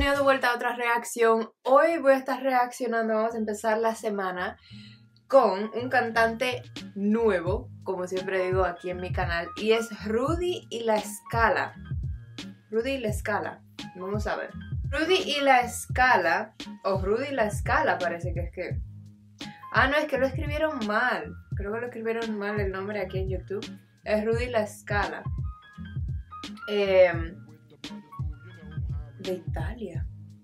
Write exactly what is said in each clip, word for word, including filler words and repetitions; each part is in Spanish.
Bienvenido de vuelta a otra reacción. Hoy voy a estar reaccionando, vamos a empezar la semana con un cantante nuevo, como siempre digo aquí en mi canal, y es Rudy y La Scala. Rudy y La Scala, vamos a ver. Rudy y La Scala, o Rudy y La Scala parece que es que... Ah, no, es que lo escribieron mal. Creo que lo escribieron mal el nombre aquí en YouTube. Es Rudy y La Scala. Eh, de Italia.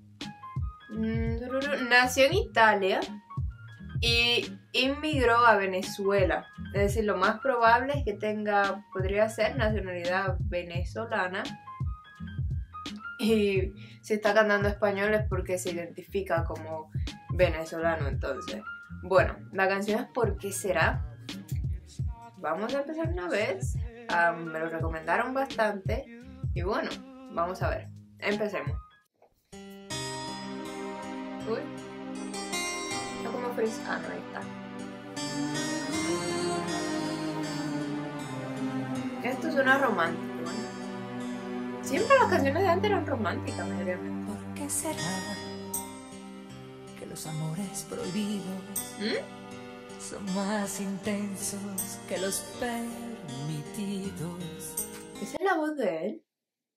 Nació en Italia y inmigró a Venezuela. Es decir, lo más probable es que tenga, podría ser nacionalidad venezolana. Y si está cantando español es porque se identifica como venezolano, entonces. Bueno, la canción es ¿Por qué será? Vamos a empezar una vez. Um, me lo recomendaron bastante. Y bueno, vamos a ver. Empecemos. Uy. No como freeze. Ah, no, ahí está. Esto suena romántico, ¿no? Siempre las canciones de antes eran románticas, mayormente. ¿Por qué será que los amores prohibidos ¿Mm? son más intensos que los permitidos? ¿Esa es la voz de él?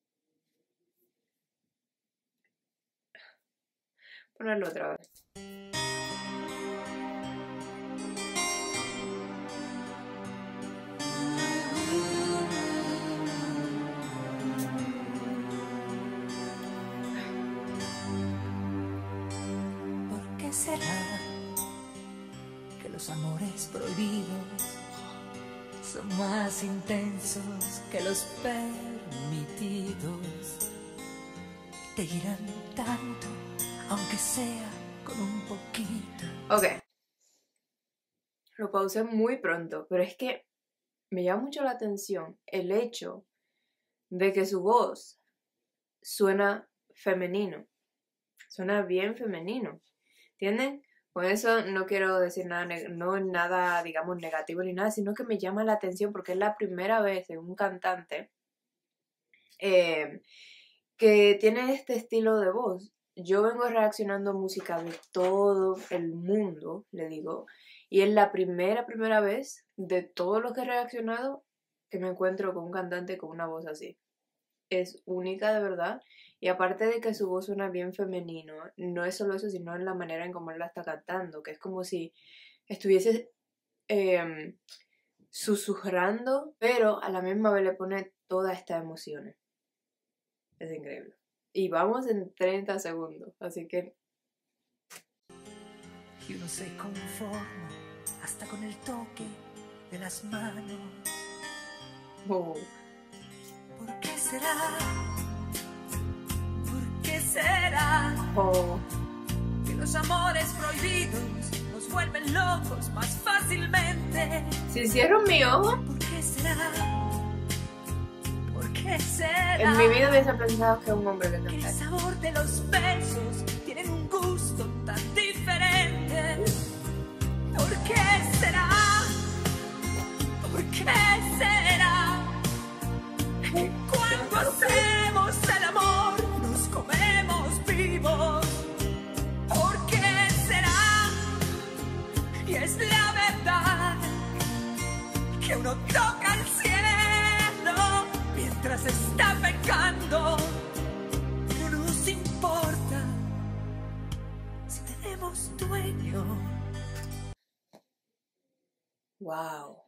Ponerlo otra vez. ¿Por qué será que los amores prohibidos son más intensos que los permitidos? Te irán tanto, aunque sea con un poquito. Ok. Lo pausé muy pronto, pero es que me llama mucho la atención el hecho de que su voz suena femenino. Suena bien femenino. ¿Entienden? Con eso no quiero decir nada, no nada, digamos, negativo ni nada, sino que me llama la atención porque es la primera vez en un cantante eh, que tiene este estilo de voz. Yo vengo reaccionando a música de todo el mundo, le digo, y es la primera, primera vez de todos los que he reaccionado que me encuentro con un cantante con una voz así. Es única de verdad, y aparte de que su voz suena bien femenino, no es solo eso, sino en la manera en cómo él la está cantando, que es como si estuviese eh, susurrando, pero a la misma vez le pone todas estas emociones. Es increíble. Y vamos en treinta segundos, así que... Y uno se conforma hasta con el toque de las manos. Oh. ¿Por qué será? ¿Por qué será? Oh. Que los amores prohibidos nos vuelven locos más fácilmente. Si cierro mi ojo... ¿Por qué será? ¿Por qué será? En mi vida hubiese pensado que es un hombre que canta. Que el sabor de los besos tienen un gusto tan diferente. ¿Por qué será? ¿Por qué será? Que cuando hacemos el amor nos comemos vivos. ¿Por qué será? Y es la verdad que uno toca el cielo mientras está pecando. No nos importa si tenemos dueño. Wow.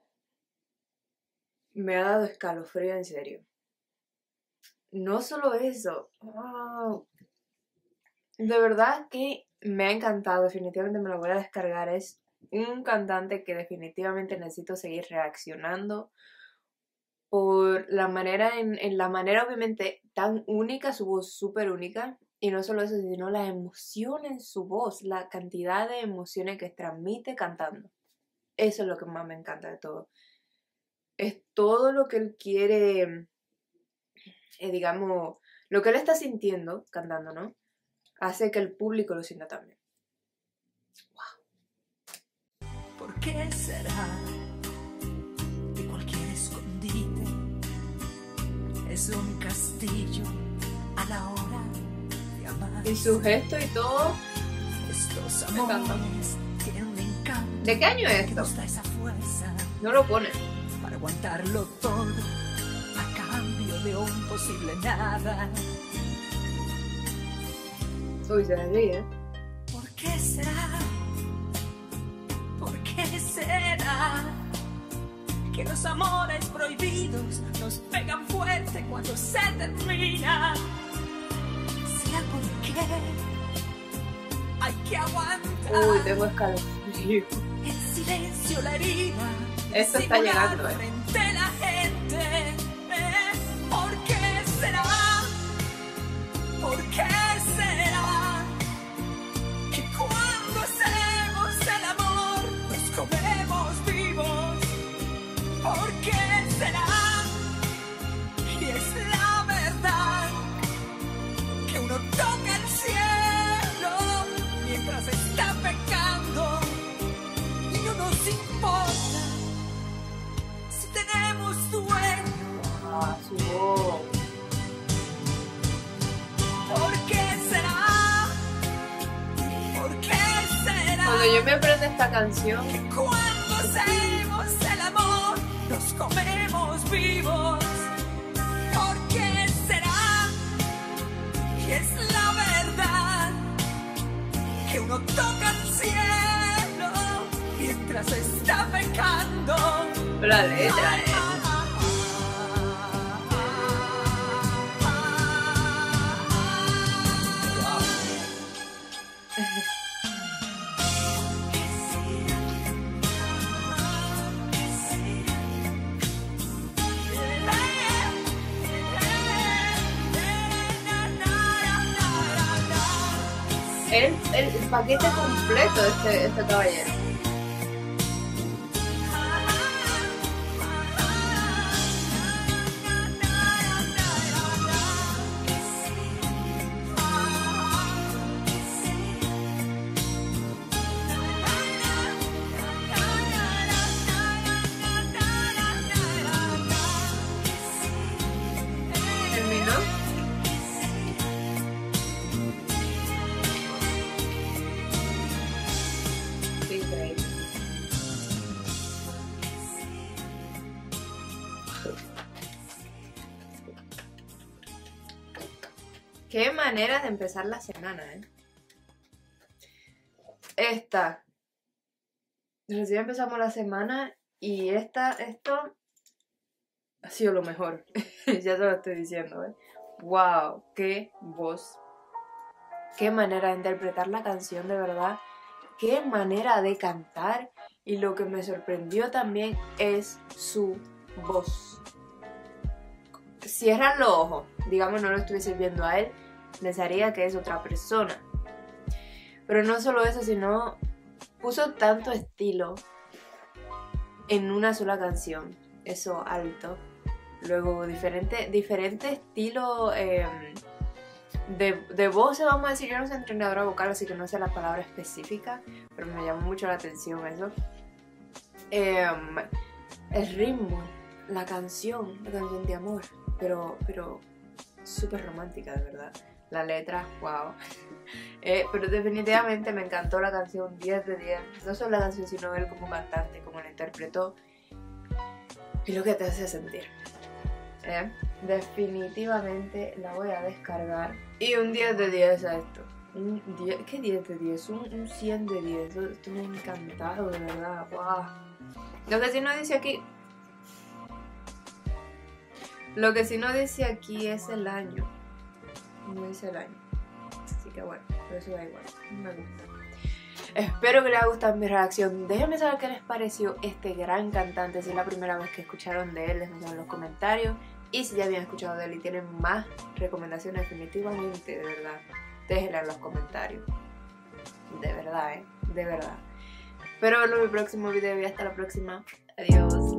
Me ha dado escalofrío, en serio. No solo eso. Wow. De verdad que me ha encantado. Definitivamente me lo voy a descargar. Es un cantante que definitivamente necesito seguir reaccionando. Por la manera, en, en la manera obviamente tan única, su voz súper única. Y no solo eso, sino la emoción en su voz. La cantidad de emociones que transmite cantando. Eso es lo que más me encanta de todo. Es todo lo que él quiere, eh, digamos, lo que él está sintiendo cantando, ¿no? Hace que el público lo sienta también. Wow. ¿Por qué será que cualquier escondite es un castillo a la hora de amar? Y su gesto y todo. Estos Me encanta. amores tienen un encanto. ¿De qué año es que esto? nos da esa fuerza No lo pone. para aguantarlo todo a cambio de un posible nada. Uy, se ríe. ¿Por qué será? ¿Por qué será que los amores prohibidos nos pegan fuerte cuando se terminan? ¿Será porque hay que aguantar? Uy, tengo escalofrío. En silencio la herida. Esto está disimular llegando, eh. frente a la gente. ¿Eh? ¿Por qué será? ¿Por qué será que cuando hacemos el amor nos comemos vivos? ¿Por qué será? Y es la verdad que uno toca el cielo mientras está pecando y no nos importa si tenemos dueño. Ah, su voz. ¿Por qué será? ¿Por qué será? Cuando yo me aprendo esta canción, Que cuando hacemos el amor nos comemos vivos. ¿Por qué será? Y es la verdad que uno toca el cielo mientras está pecando. la letra, eh. El, el paquete completo de este, este caballero. ¿Terminó? Qué increíble. Qué manera de empezar la semana, ¿eh? Esta. Recién empezamos la semana y esta, esto ha sido lo mejor. Ya te lo estoy diciendo, ¿eh? ¡Wow! ¡Qué voz! ¡Qué manera de interpretar la canción, de verdad! ¡Qué manera de cantar! Y lo que me sorprendió también es su voz. Cierran los ojos, digamos no lo estuviese viendo a él, pensaría que es otra persona. Pero no solo eso, sino puso tanto estilo en una sola canción. Eso alto. Luego diferente, diferente estilo eh, de, de voz, vamos a decir. Yo no soy entrenadora vocal, así que no sé la palabra específica, pero me llamó mucho la atención eso. Eh, el ritmo, la canción, la canción de amor, pero, pero súper romántica, de verdad. La letra, wow. Eh, pero definitivamente me encantó la canción, diez de diez. No solo la canción, sino él como cantante, como la interpretó y lo que te hace sentir. Eh, definitivamente la voy a descargar. Y un diez de diez a esto. Un diez, ¿qué diez de diez? Un, un cien de diez. Esto me ha encantado, de verdad. Wow. Lo que sí no dice aquí... Lo que sí no dice aquí es el año. No dice el año. Así que bueno, pero eso da igual. Me gusta. Espero que les haya gustado mi reacción. Déjenme saber qué les pareció este gran cantante. Si es la primera vez que escucharon de él, déjenme saber en los comentarios. Y si ya habían escuchado de él y tienen más recomendaciones, definitivamente, de verdad, déjenla en los comentarios. De verdad, eh, de verdad. Espero verlo en mi próximo video y hasta la próxima. Adiós.